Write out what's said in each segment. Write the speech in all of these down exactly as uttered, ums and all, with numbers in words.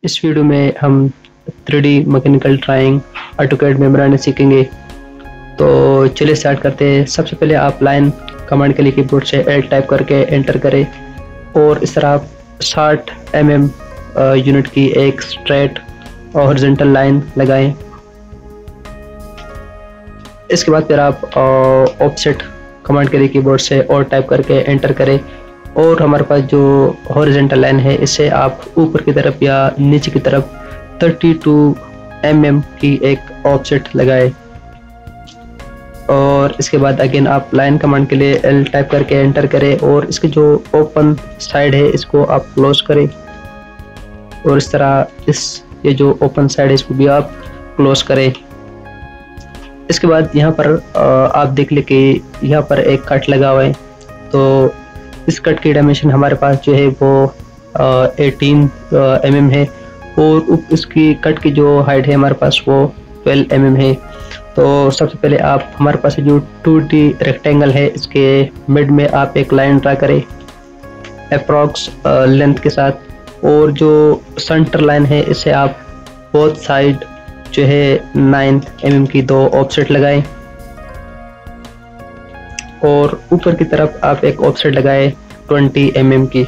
इस वीडियो में हम three D mechanical drawing AutoCAD में बनाने सीखेंगे। तो चलिए स्टार्ट करते हैं। सबसे पहले आप लाइन कमांड के लिए कीबोर्ड से एल टाइप करके एंटर करें और इस तरह आप साठ एम एम यूनिट की एक स्ट्रेट और हॉरिजॉन्टल लाइन लगाएं। इसके बाद फिर आप ऑफसेट कमांड के लिए कीबोर्ड से और टाइप करके एंटर करें और हमारे पास जो हॉरिजॉन्टल लाइन है इसे आप ऊपर की तरफ या नीचे की तरफ बत्तीस एम एम की एक ऑफसेट लगाएं। और इसके बाद अगेन आप लाइन कमांड के लिए एल टाइप करके एंटर करें और इसकी जो ओपन साइड है इसको आप क्लोज करें और इस तरह इस ये जो ओपन साइड है इसको भी आप क्लोज करें। इसके बाद यहाँ पर आप देख ले कि यहाँ पर एक कट लगा हुआ है, तो इस कट की डायमेंशन हमारे पास जो है वो अठारह एम एम है और इसकी कट की जो हाइट है हमारे पास वो बारह एम एम है। तो सबसे पहले आप हमारे पास जो टू डी रेक्टेंगल है इसके मिड में आप एक लाइन ड्रा करें अप्रॉक्स लेंथ के साथ और जो सेंटर लाइन है इसे आप बोथ साइड जो है नौ एम एम की दो ऑफसेट लगाएं और ऊपर की तरफ आप एक ऑफसेट लगाएं बीस एम एम की।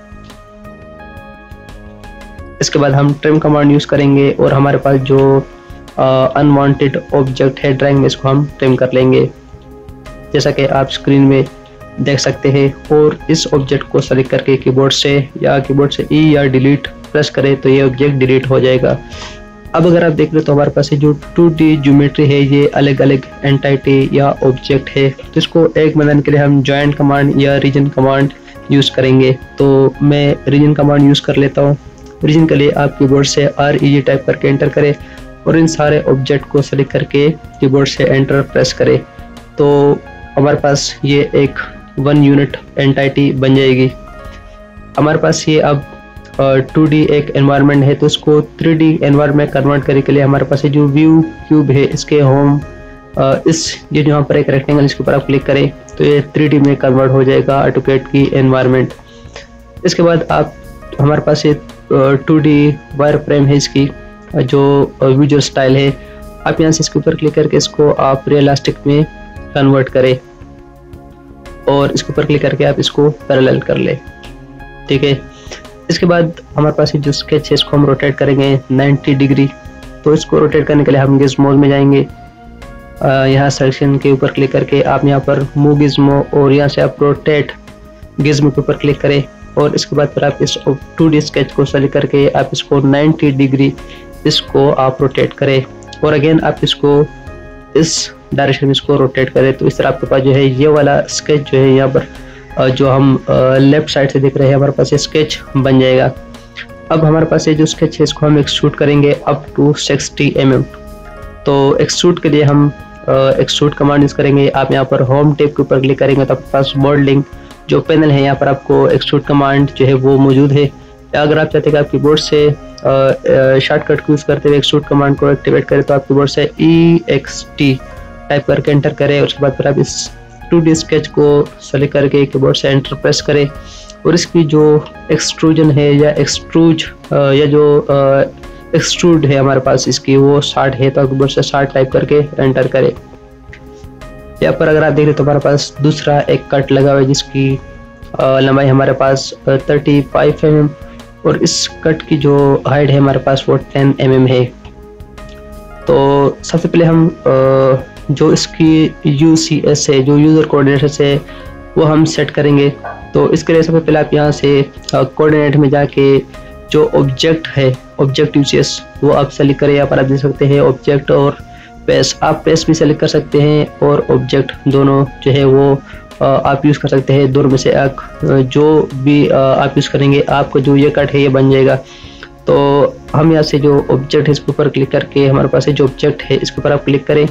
इसके बाद हम ट्रिम कमांड यूज करेंगे और हमारे पास जो अनवांटेड ऑब्जेक्ट है ड्राइंग में इसको हम ट्रिम कर लेंगे, जैसा कि आप स्क्रीन में देख सकते हैं। और इस ऑब्जेक्ट को सेलेक्ट करके कीबोर्ड से या कीबोर्ड से ई या डिलीट प्रेस करें तो ये ऑब्जेक्ट डिलीट हो जाएगा। अब अगर आप देख रहे तो हमारे पास जो टू डी ज्योमेट्री है ये अलग अलग एंटिटी या ऑब्जेक्ट है, तो इसको एक बनाने के लिए हम जॉइंट कमांड या रीजन कमांड यूज करेंगे। तो मैं रीजन कमांड यूज कर लेता हूँ। रीजन के लिए आप कीबोर्ड से आर ई जी टाइप करके एंटर करें और इन सारे ऑब्जेक्ट को सेलेक्ट करके कीबोर्ड से एंटर प्रेस करें तो हमारे पास ये एक वन यूनिट एंटिटी बन जाएगी। हमारे पास ये अब टू डी एक एनवायरनमेंट है, तो इसको थ्री डी एनवायरनमेंट कन्वर्ट करने के लिए हमारे पास जो व्यू क्यूब है इसके होम इस ये यहाँ पर एक रेक्टेंगल इसके ऊपर आप क्लिक करें तो ये थ्री डी में कन्वर्ट हो जाएगा ऑटोकैड की एनवायरनमेंट। इसके बाद आप हमारे पास ये टू डी वायर फ्रेम है, इसकी जो विजुअल स्टाइल है आप यहाँ से इसके ऊपर क्लिक करके इसको आप रियलिस्टिक में कन्वर्ट करें और इसके ऊपर क्लिक करके आप इसको पैरेलल कर ले, ठीक है। इसके बाद हमारे पास जो स्केच है इसको हम रोटेट करेंगे नब्बे डिग्री। तो इसको रोटेट करने के लिए हम गिज़्मो में जाएंगे, यहाँ सेलेक्शन के ऊपर क्लिक करके आप यहाँ पर मूव गिज़्मो और यहाँ से आप रोटेट गिज़्मो के ऊपर क्लिक करें और इसके बाद फिर आप इस टू डी स्केच को सेलेक्ट करके आप इसको नब्बे डिग्री इसको आप रोटेट करें और अगेन आप इसको इस डायरेक्शन में इसको रोटेट करें। तो इस तरह आपके पास जो है ये वाला स्केच जो है यहाँ पर जो हम लेफ्ट साइड से देख रहे हैं हमारे पास ये स्केच बन जाएगा। अब हमारे पास ये जो स्केच है इसको हम एक्सट्रूड करेंगे अप टू साठ एम एम। तो एक्सट्रूड के लिए हम एक्सट्रूड कमांड यूज करेंगे। आप यहाँ पर होम टैब के ऊपर क्लिक करेंगे तो आपके पास मॉडलिंग जो पैनल है यहाँ पर आपको एक्सट्रूड कमांड जो है वो मौजूद है। अगर आप चाहते हैं कि आप कीबोर्ड से शॉर्टकट को यूज करते हुए एक्सट्रूड कमांड को एक्टिवेट करें तो आप कीबोर्ड से ई एक्स टी टाइप करके एंटर करें और उसके बाद फिर आप इस टू डी स्केच को सेलेक्ट करके कीबोर्ड से एंटर प्रेस करें और इसकी जो एक्सट्रूजन है या एक्सट्रूज या जो एक्सट्रूड है हमारे पास इसकी वो साठ है, तो आप कीबोर्ड से साठ टाइप करके एंटर करें। यहाँ पर अगर आप देख रहे तो हमारे पास दूसरा एक कट लगा हुआ है जिसकी लंबाई हमारे पास पैंतीस एम एम और इस कट की जो हाइट है हमारे पास वो दस एम एम है। तो सबसे पहले हम जो इसकी यू सी एस है जो यूज़र कोऑर्डिनेट्स है वो हम सेट करेंगे। तो इसके लिए सबसे पहले आप यहाँ से कोऑर्डिनेट में जाके जो ऑब्जेक्ट है ऑब्जेक्ट यू सी एस वो आप सेलेक्ट करें। यहाँ पर आप देख सकते हैं ऑब्जेक्ट और पेस, आप पेस भी सेलेक्ट कर सकते हैं और ऑब्जेक्ट दोनों जो है वो आप यूज़ कर सकते हैं। दोनों में से एक जो भी आप यूज़ करेंगे आपको जो ये कट है ये बन जाएगा। तो हम यहाँ से जो ऑब्जेक्ट है इसके ऊपर क्लिक करके हमारे पास जो ऑब्जेक्ट है इसके ऊपर आप क्लिक करें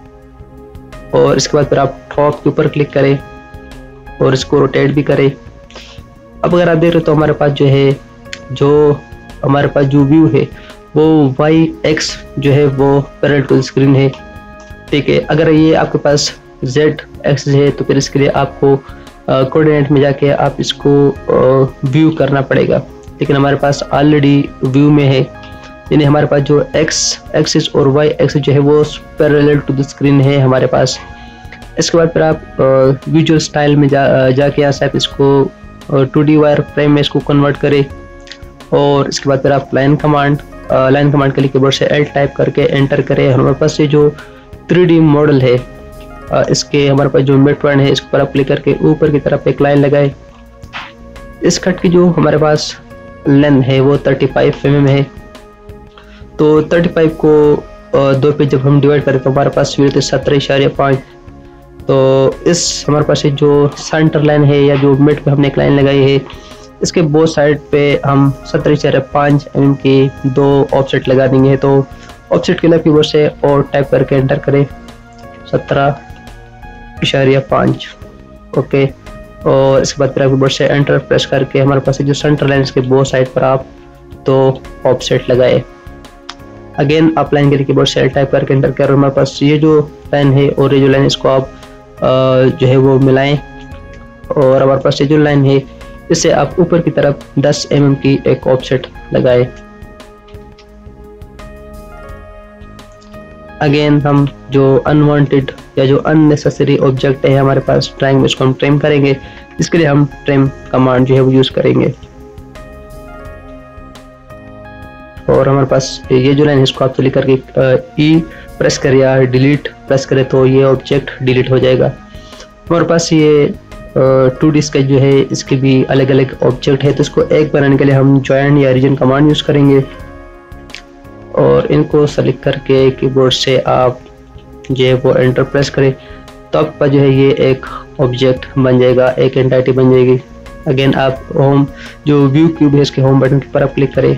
और इसके बाद फिर आप टॉप के ऊपर क्लिक करें और इसको रोटेट भी करें। अब अगर आप देख रहे हो तो हमारे पास जो है जो हमारे पास जो व्यू है वो वाई एक्स जो है वो पैरेलल टू स्क्रीन है, ठीक है। अगर ये आपके पास जेड एक्स है तो फिर इसके लिए आपको कोऑर्डिनेट में जाके आप इसको व्यू करना पड़ेगा। लेकिन हमारे पास ऑलरेडी व्यू में है, यानी हमारे पास जो एक्स एक्सिस और वाई एक्सिस जो है वो पैरेलल टू द स्क्रीन है हमारे पास। इसके बाद फिर आप विजुअल स्टाइल में जा जाके यहाँ से आप इसको टू डी वायर फ्रेम में इसको कन्वर्ट करें, और इसके बाद फिर आप लाइन कमांड लाइन कमांड के लिए कीबोर्ड से एल टाइप करके एंटर करें। हमारे पास ये जो थ्री डी मॉडल है, आ, इसके हमारे पास जो मिड पॉइंट है, इस पर आप क्लिक करके ऊपर की तरफ एक लाइन लगाए। इस कट की जो हमारे पास लेंथ है वो थर्टी फाइव एम एम है, तो थर्टी फाइव को आ, दो पे जब हम डिवाइड करें तो हमारे पास मिलते सत्रह इशारे पाँच। तो इस हमारे पास जो सेंटर लाइन है या जो मिड पे हमने एक लाइन लगाई है, इसके बोथ साइड पे हम सत्रह इशारे पाँच एम एम की दो ऑफसेट लगा देंगे। तो ऑफसेट के लिए कीबोर्ड से और टाइप करके एंटर करें सत्रह इशारिया पाँच, ओके। और इसके बाद फिर आप कीबोर्ड से एंटर प्रेस करके हमारे पास जो सेंटर लाइन इसके बोथ साइड पर आप दो ऑफसेट लगाए। अगेन आप लाइन के लिए कीबोर्ड से टाइप करके एंटर करें। हमारे पास ये जो लाइन है और ये जो लाइन, इसको आप जो है वो मिलाएं, और हमारे पास ये जो लाइन है इससे आप ऊपर की तरफ दस एम एम की एक ऑफसेट लगाए। अगेन हम जो अनवांटेड या जो अननेसेसरी ऑब्जेक्ट है हमारे पास ड्राइंग में, इसको हम ट्रिम करेंगे। इसके लिए हम ट्रिम कमांड जो है वो यूज करेंगे, और हमारे पास ये जो लाइन है इसको आप क्लिक करके ई प्रेस करें या डिलीट प्रेस करें तो ये ऑब्जेक्ट डिलीट हो जाएगा। हमारे पास ये टू डी स्केच जो है इसके भी अलग अलग ऑब्जेक्ट है, तो इसको एक बनाने के लिए हम जॉइन या रीजन कमांड यूज करेंगे, और इनको सेलेक्ट करके कीबोर्ड से आप जो है वो एंटर प्रेस करें तो आपका जो है ये एक ऑब्जेक्ट बन जाएगा, एक एंटिटी बन जाएगी। अगेन आप होम जो व्यू क्यूब है इसके होम बटन पर आप क्लिक करें,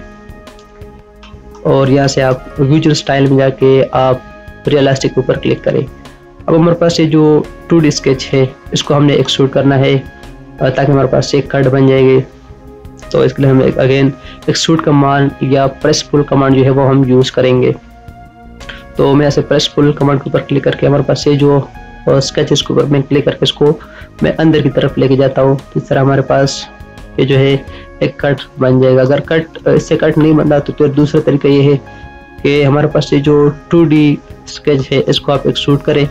और यहाँ से आप विजुअल स्टाइल में जाके आप रियलिस्टिक के ऊपर क्लिक करें। अब हमारे पास ये जो टू डी स्केच है इसको हमने एक्सट्रूड करना है ताकि हमारे पास एक कट बन जाएगी। तो इसके लिए हम एक अगेन एक्सट्रूड कमांड या प्रेस पुल कमांड जो है वो हम यूज़ करेंगे। तो मैं ऐसे प्रेस पुल कमांड के ऊपर क्लिक करके हमारे पास ये जो स्केच इसके ऊपर मैं क्लिक करके इसको मैं अंदर की तरफ लेके जाता हूँ। इस तरह हमारे पास ये जो है एक कट बन जाएगा। अगर कट इससे कट नहीं बनता तो फिर दूसरा तरीका ये है कि हमारे पास ये जो टू डी स्केच है इसको आप एक्सट्रूड करें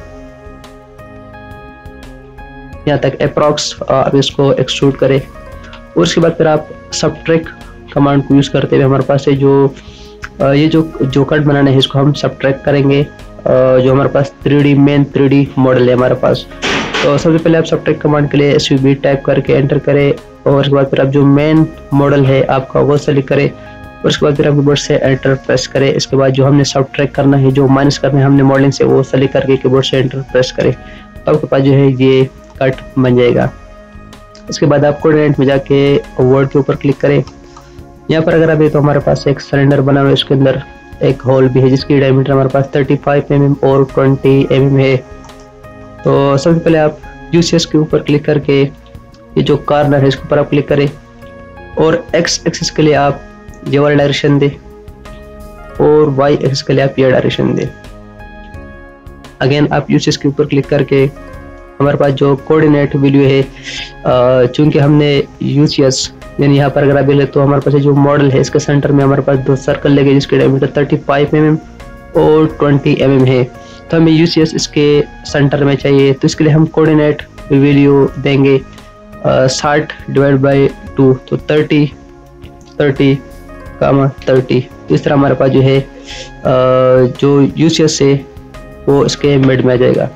यहाँ तक अप्रॉक्स, आप इसको एक्सट्रूड करें, और उसके बाद फिर आप सबट्रैक्ट कमांड को यूज करते हुए हमारे पास ये जो ये जो जो कट बनाना है इसको हम सबट्रैक्ट करेंगे। जो हमारे पास three D main three D model है हमारे पास, तो सबसे पहले आप सबट्रैक्ट कमांड के लिए एस यू बी टाइप करके एंटर करें, और उसके बाद फिर आप जो मेन मॉडल है आपका वो सेलेक्ट करें, और उसके बाद फिर आप कीबोर्ड से एंटर प्रेस करें। इसके बाद जो हमने सबट्रैक्ट करना है, जो माइनस करना है हमने मॉडलिंग से, वो सेलेक्ट करके कीबोर्ड से एंटर प्रेस करें, तो आपके पास जो है ये कट बन जाएगा। इसके बाद आप कोऑर्डिनेट में जाके वर्ड के ऊपर क्लिक करें। यहाँ पर अगर अभी तो हमारे पास एक सिलेंडर बना हुआ है, इसके अंदर एक होल भी है जिसकी डायमीटर हमारे पास थर्टी फाइव एम एम और ट्वेंटी एम एम है। तो सबसे पहले आप यूसीएस के ऊपर क्लिक करके ये जो कॉर्नर है इसके ऊपर आप क्लिक करें, और एक्स एक्सिस के लिए आप ये वाला डायरेक्शन दें, और वाई एक्सिस के लिए आप ये डायरेक्शन दें। अगेन आप यूसीएस के ऊपर क्लिक करके हमारे पास जो कोऑर्डिनेट वैल्यू है, चूंकि हमने यूसीएस यानी यहाँ पर अगर आप ले तो हमारे पास जो मॉडल है इसके सेंटर में हमारे पास दो सर्कल लगे जिसके diameter thirty five M M और ट्वेंटी एम एम है, तो हमें यूसीएस इसके सेंटर में चाहिए। तो इसके लिए हम कोऑर्डिनेट वैल्यू देंगे साठ डिवाइड बाई टू, तो थर्टी थर्टी कामा थर्टी। तो इस तरह हमारे पास जो है आ, जो यूसीएस है वो इसके मिड में आ जाएगा।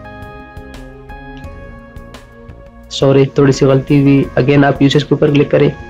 सॉरी थोड़ी सी गलती हुई। अगेन आप यूसेज के ऊपर क्लिक करें,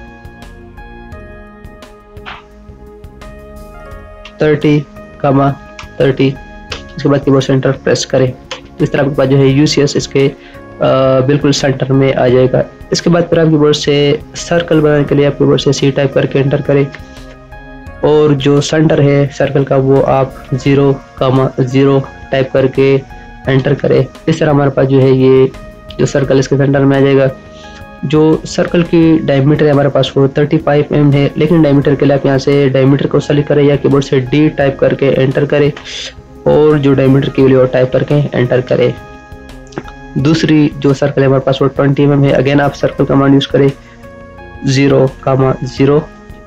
थर्टी कामा थर्टी, इसके बाद कीबोर्ड सेंटर प्रेस करें। इस तरह आपके पास जो है यूसीएस इसके आ, बिल्कुल सेंटर में आ जाएगा। इसके बाद फिर आप कीबोर्ड से सर्कल बनाने के लिए आप कीबोर्ड से सी टाइप करके एंटर करें, और जो सेंटर है सर्कल का वो आप जीरो कामा जीरो टाइप करके एंटर करें। इस तरह हमारे पास जो है ये जो सर्कल इसके सेंटर में आ जाएगा। जो सर्कल की डायमीटर है हमारे पास वो थर्टी फाइव एम एम है, लेकिन डायमीटर के लिए आप यहाँ से डायमीटर को सेलेक्ट करें या कीबोर्ड से डी टाइप करके एंटर करें, और जो डायमीटर की वैल्यू टाइप करके एंटर करें। दूसरी जो सर्कल है हमारे पास वो ट्वेंटी एम एम है। अगेन आप सर्कल कमांड यूज करें, जीरो कामा जीरो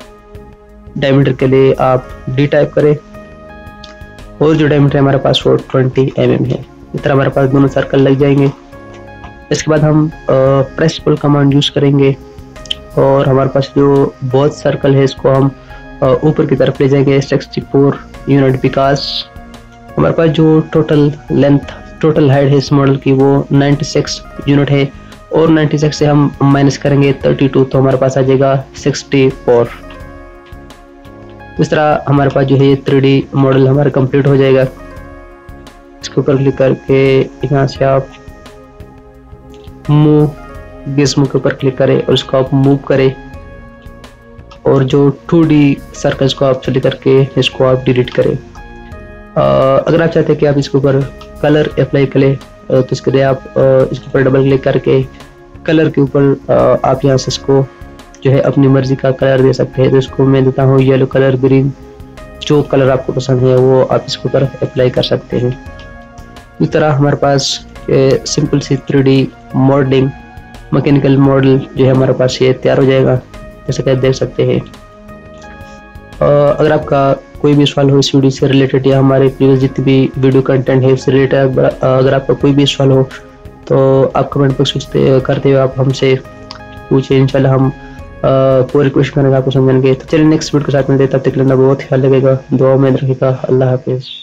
डायमीटर के लिए आप डी टाइप करें और जो डायमीटर हमारे पास वो ट्वेंटी एम एम है। इस तरह हमारे पास दोनों सर्कल लग जाएंगे। इसके बाद हम प्रेस पुल कमांड यूज़ करेंगे और हमारे पास जो बहुत सर्कल है इसको हम ऊपर की तरफ ले जाएंगे सिक्सटी फोर यूनिट, बिकॉज हमारे पास जो टोटल लेंथ टोटल हाइट है इस मॉडल की वो नाइन्टी सिक्स यूनिट है और नाइन्टी सिक्स से हम माइनस करेंगे थर्टी टू तो हमारे पास आ जाएगा सिक्सटी फोर। इस तरह हमारे पास जो है ये थ्री डी मॉडल हमारा कंप्लीट हो जाएगा। इसके ऊपर क्लिक करके यहाँ से आप मूव गिज़्मो के ऊपर क्लिक करें और इसको आप मूव करें और जो टू डी सर्कल्स को आप सेलेक्ट करके इसको आप डिलीट करें। अगर आप चाहते हैं कि आप इसके ऊपर कलर अप्लाई करें तो इसके लिए आप इसके ऊपर डबल क्लिक करके कलर के ऊपर आप यहाँ से इसको जो है अपनी मर्जी का कलर दे सकते हैं। तो इसको मैं देता हूँ येलो कलर, ग्रीन, जो कलर आपको पसंद है वो आप इसके ऊपर अप्लाई कर सकते हैं। इस तरह हमारे पास सिंपल सी three D modelling mechanical model जो है हमारे पास ये तैयार हो जाएगा, जैसे कि आप देख सकते हैं। अगर आपका कोई भी सवाल हो इस वीडियो से रिलेटेड या हमारे प्रीवियस जितनी भी वीडियो कंटेंट है उससे रिलेटेड, अगर आपका कोई भी सवाल हो तो आप कमेंट बॉक्स करते हुए आप हमसे पूछे, इंशाल्लाह हम पूरी कोशिश करेंगे आपको समझाने के। तो चलिए नेक्स्ट वीडियो के साथ मिलते हैं, तब तक लेना बहुत ख्याल लगेगा, दुआ में रखिएगा। अल्लाह हाफिज़।